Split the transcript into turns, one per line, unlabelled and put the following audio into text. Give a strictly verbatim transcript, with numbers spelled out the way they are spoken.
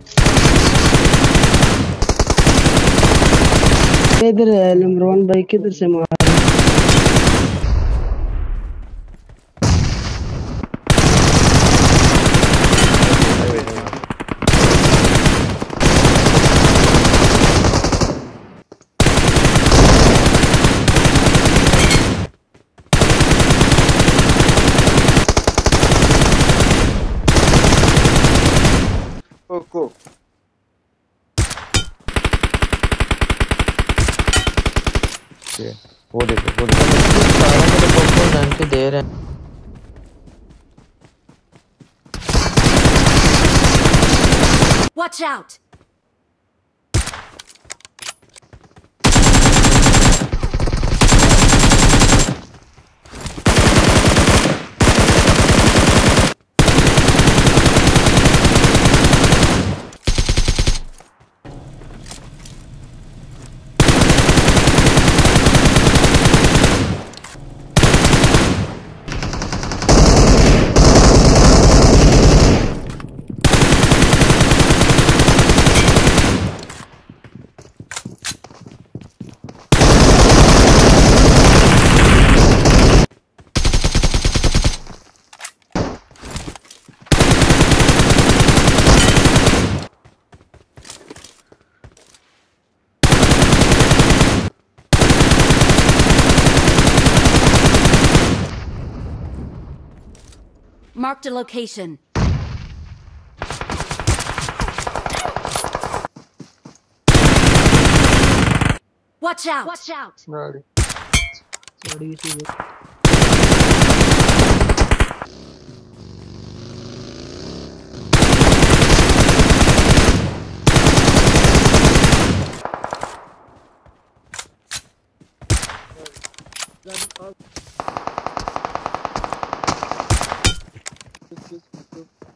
इधर है इमरान भाई, किधर से मार
को
वो देखो वो देखो सारा मेरे पॉपकॉर्न जान के दे रहे हैं।
Watch out! Marked a location. Watch out! Watch out!
गाड़ी
गाड़ी से गाड़ी